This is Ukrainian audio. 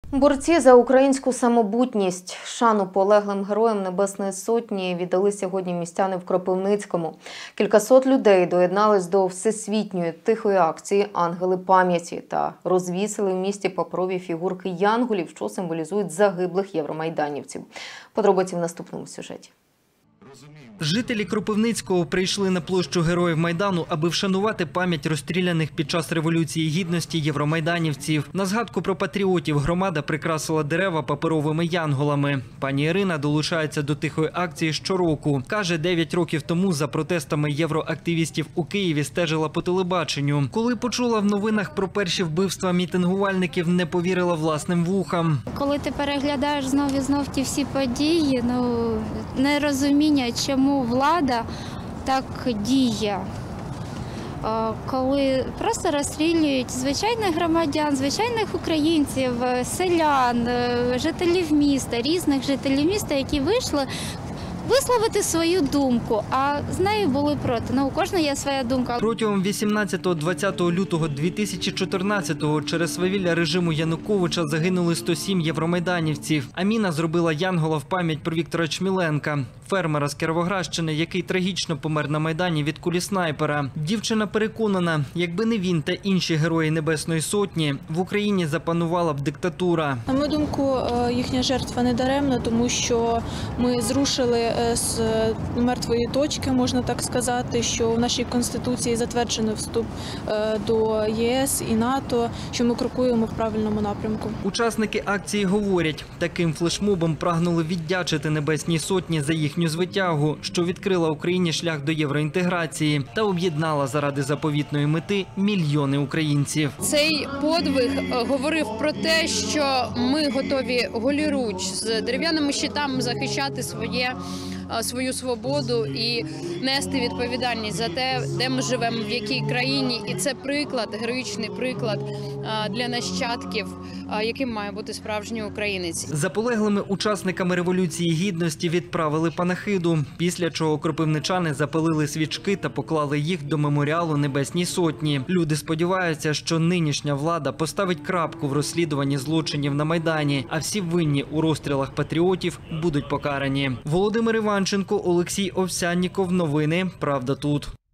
Борці за українську самобутність, шану полеглим героям Небесної Сотні віддали сьогодні містяни в Кропивницькому. Кількасот людей доєднались до всесвітньої тихої акції «Ангели пам'яті» та розвісили в місті паперові фігурки янголів, що символізують загиблих євромайданівців. Подробиці в наступному сюжеті. Жителі Кропивницького прийшли на площу Героїв Майдану, аби вшанувати пам'ять розстріляних під час Революції Гідності євромайданівців. На згадку про патріотів громада прикрасила дерева паперовими янголами. Пані Ірина долучається до тихої акції щороку. Каже, 9 років тому за протестами євроактивістів у Києві стежила по телебаченню. Коли почула в новинах про перші вбивства мітингувальників, не повірила власним вухам. Коли ти переглядаєш знов ті всі події, нерозуміння, чому влада так діє, коли просто розстрілюють звичайних громадян, звичайних українців, селян, жителів міста, різних жителів міста, які вийшли висловити свою думку, а з нею були проти. У кожного є своя думка. Протягом 18-20 лютого 2014-го через свавілля режиму Януковича загинули 107 євромайданівців. Аміна зробила янгола в пам'ять про Віктора Чміленка, фермера з Кіровоградщини, який трагічно помер на Майдані від кулі снайпера. Дівчина переконана, якби не він та інші герої Небесної Сотні, в Україні запанувала б диктатура. На мою думку, їхня жертва не даремна, тому що ми зрушили з мертвої точки, можна так сказати, що в нашій Конституції затверджений вступ до ЄС і НАТО, що ми крокуємо в правильному напрямку. Учасники акції говорять, таким флешмобом прагнули віддячити Небесній Сотні за їхню звитягу, що відкрила Україні шлях до євроінтеграції та об'єднала заради заповітної мети мільйони українців. Цей подвиг говорив про те, що ми готові голіруч з дерев'яними щитами захищати свою свободу і нести відповідальність за те, де ми живемо, в якій країні. І це приклад, героїчний приклад для нащадків, яким має бути справжній українець. За полеглими учасниками Революції Гідності відправили панахиду, після чого кропивничани запалили свічки та поклали їх до меморіалу Небесній Сотні. Люди сподіваються, що нинішня влада поставить крапку в розслідуванні злочинів на Майдані, а всі винні у розстрілах патріотів будуть покарані. Володимир Іванченко, Олексій Овсянніков. Новини «Правда тут».